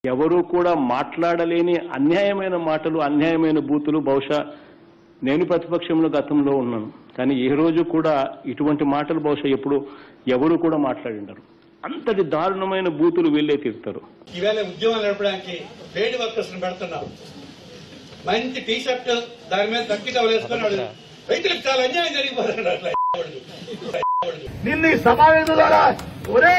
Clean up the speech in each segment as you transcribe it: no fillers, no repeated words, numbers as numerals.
ఎవరూ కూడా మాట్లాడలేని అన్యాయమైన మాటలు, అన్యాయమైన బూతులు బహుశా నేను ప్రతిపక్షంలో గతంలో ఉన్నాను, కానీ ఏ రోజు కూడా ఇటువంటి మాటలు బహుశా ఎప్పుడు ఎవరు కూడా మాట్లాడిండరు. అంతటి దారుణమైన బూతులు వీళ్ళే తీరుతారు. ఈవేళ ఉద్యమాలు నడపడానికి వేడి వర్కర్స్ పెడుతున్నాం. మంచి టీ షర్ట్ దాని మీద దక్కి టవల్ వేసుకున్నాడు. రైతులకు చాలా అన్యాయం జరిగిపోతున్నాడు. నిన్న సమావేశం ద్వారా ఒరే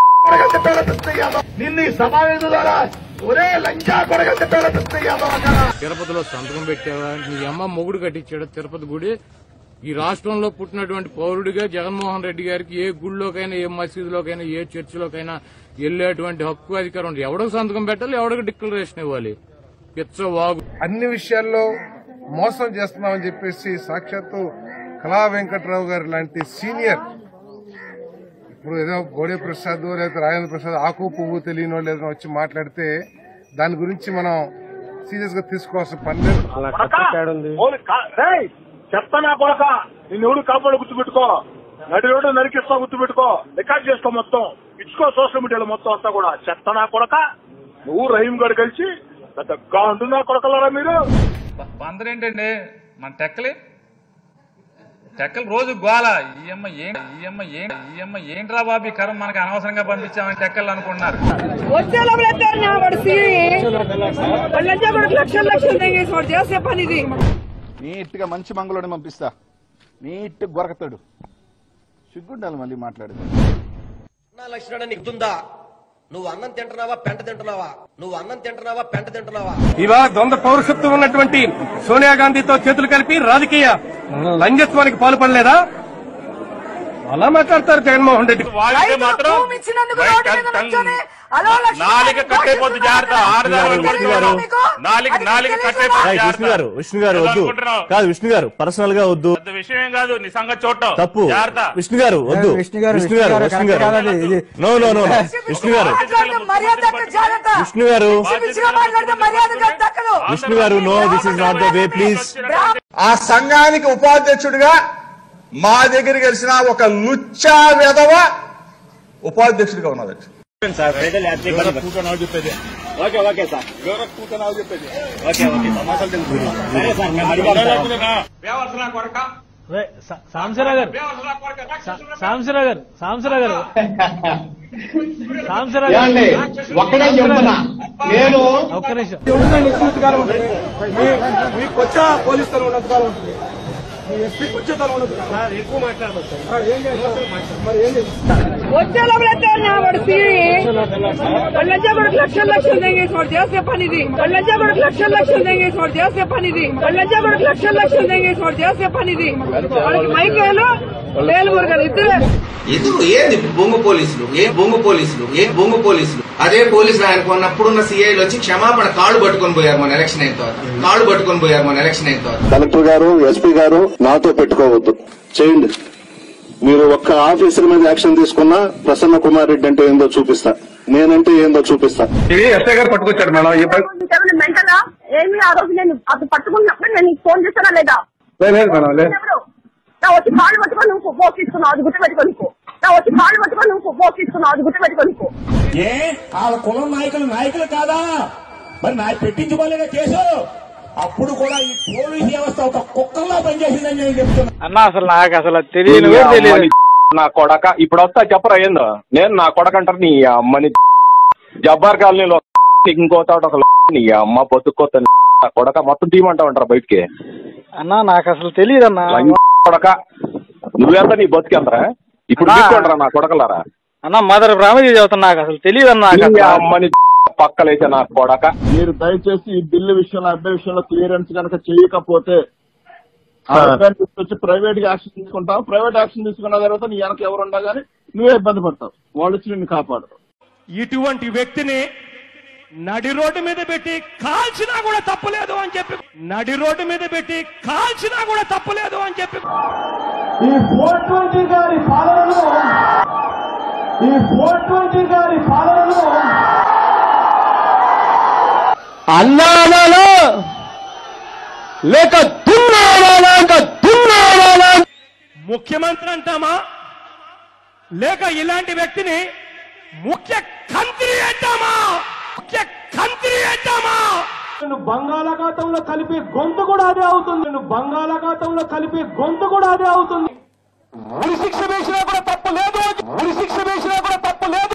నిన్న సమావేశం ద్వారా ఒరే లంచా కొడగంటే తిరుపతిలో సంతకం పెట్టావా? నీ అమ్మ మొగుడు కట్టించాడు తిరుపతి గుడి. ఈ రాష్ట్రంలో పుట్టినటువంటి పౌరుడిగా జగన్మోహన్ రెడ్డి గారికి ఏ గుడిలోకైనా, ఏ మసీదులోకైనా, ఏ చర్చిలోకైనా వెళ్లేటువంటి హక్కు అధికారం ఉంది. ఎవడకు సంతకం పెట్టాలి, ఎవడకు డిక్లరేషన్ ఇవ్వాలి? పిచ్చవాగు. అన్ని విషయాల్లో మోసం చేస్తున్నామని చెప్పేసి సాక్షాత్తు కళా వెంకట్రావు గారు లాంటి సీనియర్, ఇప్పుడు ఏదో గోడే ప్రసాద్ లేదా రాజేంద్ర ప్రసాద్ ఆకు పువ్వు తెలియని వాళ్ళు ఏదైనా వచ్చి మాట్లాడితే దాని గురించి మనం సీరియస్ గా తీసుకోవాల్సిన పని లేదు. చెప్తానా కొడక నిన్ను ఎవడు కాపాడు గుర్తుపెట్టుకో, నడి రోడ్డు నరికిస్తా గుర్తుపెట్టుకో, రికార్డ్ చేసుకో, మొత్తం ఇచ్చుకో సోషల్ మీడియాలో మొత్తం అంతా కూడా. చెప్తానా కొడక నువ్వు రహీం గారు కలిసి పెద్దగా అంటున్నా కొడకలరా మీరు. పందరేంటండి మన టెక్కలు రోజు గోల. ఏంట్రా బాబు ఈ కరం మనకి అనవసరంగా పంపించామని టెక్కలు అనుకుంటున్నారు. నీట్ గా మంచి మంగళోని పంపిస్తా, నీట్ గొరకతాడు. సిగ్గుండాలి మళ్ళీ మాట్లాడేది. లక్షణం నీకు ఉందా? నువ్వు అన్నం తింటున్నావా, పెంట తింటున్నావా? నువ్వు అన్నం తింటున్నావా, పెంట తింటున్నావా? ఇవాళ ద్వంద్వ పౌరసత్వం ఉన్నటువంటి సోనియా గాంధీతో చేతులు కలిపి రాజకీయ లంజత్వానికి పాల్పడలేదా? అలా మాట్లాడతారు జగన్మోహన్ రెడ్డి. వాళ్ళకి మాత్రం నాలుగు కట్టేపోద్ది. విష్ణు గారు వద్దు, కాదు విష్ణు గారు పర్సనల్ గా వద్దు, విషయం కాదు నీ సంగతి చూడటం తప్పు. విష్ణు గారు వద్దు, విష్ణు గారు నో నో నో విష్ణు గారు no, this is not the way please. ఆ సంఘానికి ఉపాధ్యక్షుడిగా మా దగ్గర కలిసిన ఒక లుచ్చా వెధవ ఉపాధ్యక్షుడిగా ఉన్నది. ఒక్కడే చెప్తున్నా నేను, ఒక్క నిమిషం మీకు వచ్చా పోలీసులు ఉన్నంతకాలం ఉంటుంది, ఎస్పీకి వచ్చేతనం ఉండదు. ఎక్కువ మాట్లాడవచ్చు. లక్షలు देंगे छोड़ दिया से पानी दी लज्जा को लक्षल देंगे छोड़ दिया से पानी दी लज्जा को लक्षल देंगे छोड़ दिया से पानी दी మైకేలు వేలుమురుగలు ఇద్దరు ఎదురు ఏంది బొంగు పోలీసులు అదే పోలీసులు ఆయన కొన్నప్పుడున్న సిఐలు వచ్చి క్షమాపణ కాళ్ళు పట్టుకొని పోయారు మన ఎలక్షన్ అయిన తర్వాత. కలెక్టర్ గారు, ఎస్పీ గారు నాతో పెట్టుకోవద్దు, చేయండి. మీరు ఒక్క ఆఫీసర్ మీద యాక్షన్ తీసుకున్నా ప్రసన్న కుమార్ రెడ్డి అంటే ఏందో చూపిస్తా, నేనంటే ఏందో చూపిస్తా. ఇది ఎస్ఐ గారు పట్టుకొచ్చాడు మేడం. మెంటలా ఏమి ఆ రోజు నేను అది పట్టుకున్నప్పుడు నేను ఫోన్ చేశానా లేదా? లేదు మేడం, లేదు. వచ్చి కాళ్ళు పట్టుకొని నువ్వు పోకిస్తున్నావు, అది గుర్తుపెట్టుకోనికో. వచ్చి కాళ్ళు పట్టుకొని నువ్వు పోకిస్తున్నావు, అది గుర్తుపెట్టుకోనికో. ఏ వాళ్ళ కులం నాయకులు కాదా? మరి నాకు పెట్టించుకోలేదా కేసు? అప్పుడు కూడా ఈ పోలీసు వ్యవస్థ ఒక కుక్కల్లా పనిచేసిందని నేను చెప్తున్నా. అన్న అసలు నాకు అసలు తెలియదు నా కొడక. ఇప్పుడు వస్తా చెప్పరా ఏందో, నేను నా కొడక అంటారు నీ అమ్మని. జబ్బార్ కాలనీలో ఇంకో చోట ఒక నీ అమ్మ బతుక్కోత నా కొడక మొత్తం తీయమంటా ఉంటారు బయటికి. అన్నా నాకు అసలు తెలియదు అన్న కొడక. నువ్వెంత నీ బతుకెంతరా? ఇప్పుడు తీసుకోండిరా నా కొడకలారా. అన్న మదర్ బ్రాహ్మణి చదువుతున్నా, నాకు అసలు తెలియదు అన్న. అమ్మని పక్కలైతే నా కొడక. మీరు దయచేసి ఈ బిల్లు విషయంలో, అబ్బాయి విషయంలో క్లియరెన్స్ కనుక చేయకపోతే వచ్చి ప్రైవేట్ గా యాక్షన్ తీసుకుంటావు. ప్రైవేట్ యాక్షన్ తీసుకున్న తర్వాత నీ వెనక ఎవరుండా గానీ నువ్వే ఇబ్బంది పడతావు, వాళ్ళు వచ్చి నిన్ను కాపాడరు. ఇటువంటి వ్యక్తిని నడి రోడ్డు మీద పెట్టి కాల్చినా కూడా తప్పులేదు అని చెప్పి ఈ 420 గారి పాలనలో అన్నానా లేక దున్నానా ముఖ్యమంత్రి అంటామా, లేక ఇలాంటి వ్యక్తిని ముఖ్య కంత్రి అంటామా? బంగాళాఖాతంలో కలిపే గొంతు కూడా అదే అవుతుంది. బంగాళాఖాతంలో కలిపే గొంతు కూడా అదే అవుతుంది. ఉరి శిక్ష వేసినా కూడా తప్పు లేదు.